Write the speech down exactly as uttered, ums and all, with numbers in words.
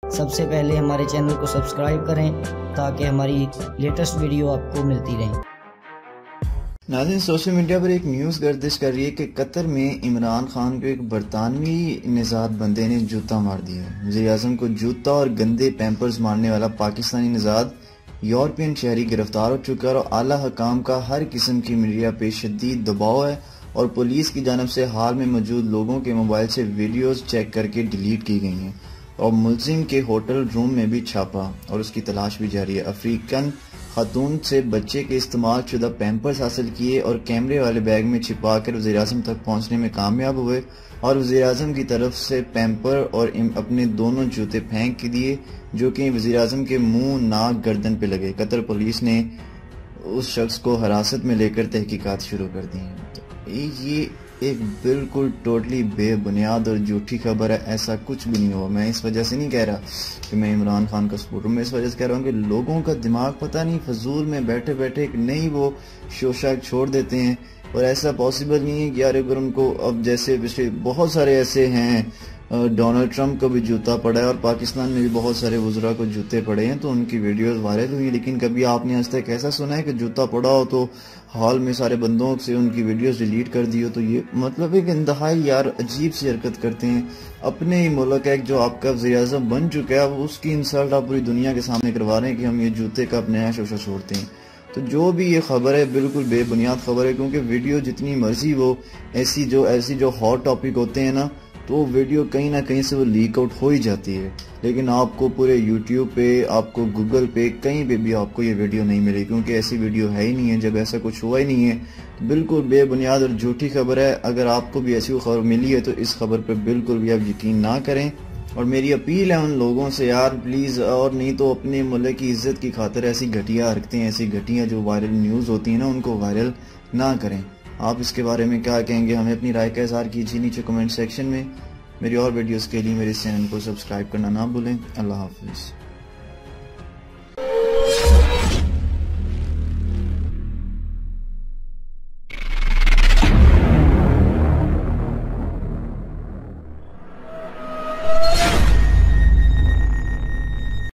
सबसे पहले हमारे चैनल को सब्सक्राइब करें ताकि हमारी लेटेस्ट वीडियो आपको मिलती रहे। नाज़रीन, सोशल मीडिया पर एक न्यूज़ गर्दिश कर रही है कि कतर में इमरान खान को एक बरतानवी निजात बंदे ने जूता मार दिया। वज़ीर आज़म को जूता और गंदे पैम्पर्स मारने वाला पाकिस्तानी निजात यूरोपियन शहरी गिरफ्तार हो चुका है और आला हकाम का हर किस्म की मीडिया पे शदीद दबाव है और पुलिस की जानब से हाल में मौजूद लोगों के मोबाइल से वीडियोस चेक करके डिलीट की गई हैं और मुलजिम के होटल रूम में भी छापा और उसकी तलाश भी जारी है। अफ्रीकन खातून से बच्चे के इस्तेमाल शुदा पैम्पर्स हासिल किए और कैमरे वाले बैग में छिपा कर वज़ीर आज़म तक पहुंचने में कामयाब हुए और वज़ीर आज़म की तरफ से पैम्पर और अपने दोनों जूते फेंक के दिए जो कि वज़ीर आज़म के मुंह, नाक, गर्दन पे लगे। कतर पुलिस ने उस शख्स को हिरासत में लेकर तहकीकात शुरू कर दी है। ये एक बिल्कुल टोटली बेबुनियाद और झूठी खबर है, ऐसा कुछ भी नहीं हुआ। मैं इस वजह से नहीं कह रहा कि मैं इमरान खान का सपोर्टर हूँ, मैं इस वजह से कह रहा हूँ कि लोगों का दिमाग पता नहीं फजूल में बैठे बैठे एक नई वो शोशाक छोड़ देते हैं और ऐसा पॉसिबल नहीं है कि यार अगर उनको अब जैसे पिछले बहुत सारे ऐसे हैं, डोनाल्ड ट्रंप को भी जूता पड़ा है और पाकिस्तान में भी बहुत सारे वज़रा को जूते पड़े हैं तो उनकी वीडियोस वायरल हुई, लेकिन कभी आपने आज तक ऐसा सुना है कि जूता पड़ा हो तो हाल में सारे बंदों से उनकी वीडियोस डिलीट कर दी हो? तो ये मतलब एक इंतहाई यार अजीब सी हरकत करते हैं। अपने ही मुल्क है जो आपका वज़ीर-ए-आज़म बन चुका है, अब उसकी इंसल्ट आप पूरी दुनिया के सामने करवा रहे हैं कि हम ये जूते का अपना नया शोशा छोड़ते हैं। तो जो भी ये खबर है बिल्कुल बेबुनियाद खबर है, क्योंकि वीडियो जितनी मर्जी वो ऐसी जो ऐसी जो हॉट टॉपिक होते हैं ना, तो वीडियो कहीं ना कहीं से वो लीक आउट हो ही जाती है, लेकिन आपको पूरे यूट्यूब पे, आपको गूगल पे, कहीं पे भी आपको ये वीडियो नहीं मिलेगी क्योंकि ऐसी वीडियो है ही नहीं है। जब ऐसा कुछ हुआ ही नहीं है तो बिल्कुल बेबुनियाद और झूठी खबर है। अगर आपको भी ऐसी खबर मिली है तो इस खबर पर बिल्कुल भी आप यकीन ना करें और मेरी अपील है उन लोगों से यार प्लीज़, और नहीं तो अपने मुल्क की इज्जत की खातिर ऐसी घटिया हरकतें, ऐसी घटिया जो वायरल न्यूज़ होती है ना, उनको वायरल ना करें। आप इसके बारे में क्या कहेंगे? हमें अपनी राय का इज़हार कीजिए नीचे कमेंट सेक्शन में। मेरी और वीडियोस के लिए मेरे चैनल को सब्सक्राइब करना ना भूलें। अल्लाह हाफिज़।